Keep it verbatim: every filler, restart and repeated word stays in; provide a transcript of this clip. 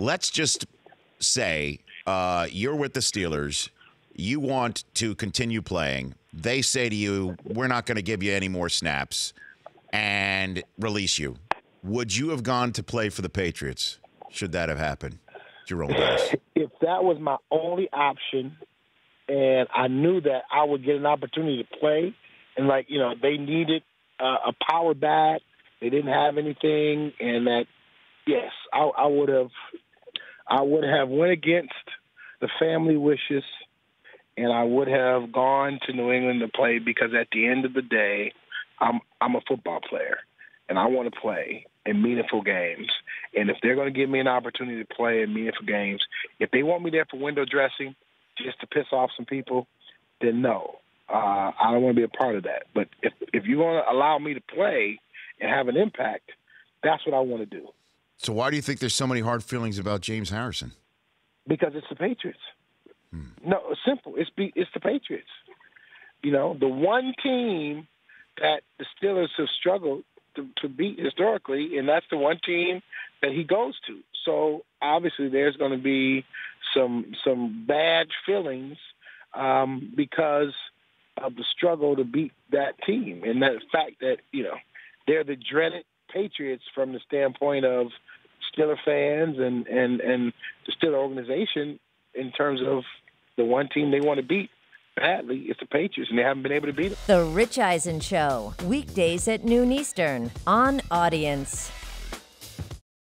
let's just say uh, you're with the Steelers. You want to continue playing. They say to you, we're not going to give you any more snaps and release you. Would you have gone to play for the Patriots should that have happened? Jerome Bettis. If that was my only option and I knew that I would get an opportunity to play and, like, you know, they needed uh, a power back, they didn't have anything, and that, yes, I, I would have I would have went against the family wishes, and I would have gone to New England to play because at the end of the day, I'm I'm a football player, and I want to play in meaningful games. And if they're going to give me an opportunity to play in meaningful games, if they want me there for window dressing just to piss off some people, then no. Uh, I don't want to be a part of that. But if if you want to allow me to play and have an impact, that's what I want to do. So why do you think there's so many hard feelings about James Harrison? Because it's the Patriots. Hmm. No, it's simple. It's be, it's the Patriots. You know, the one team that the Steelers have struggled to, to beat historically, and that's the one team that he goes to. So obviously there's going to be some some bad feelings um, because of the struggle to beat that team, and that fact that, you know, they're the dreaded Patriots from the standpoint of Steeler fans and, and, and the Steeler organization in terms of the one team they want to beat badly is the Patriots, and they haven't been able to beat them. The Rich Eisen Show, weekdays at noon Eastern on Audience.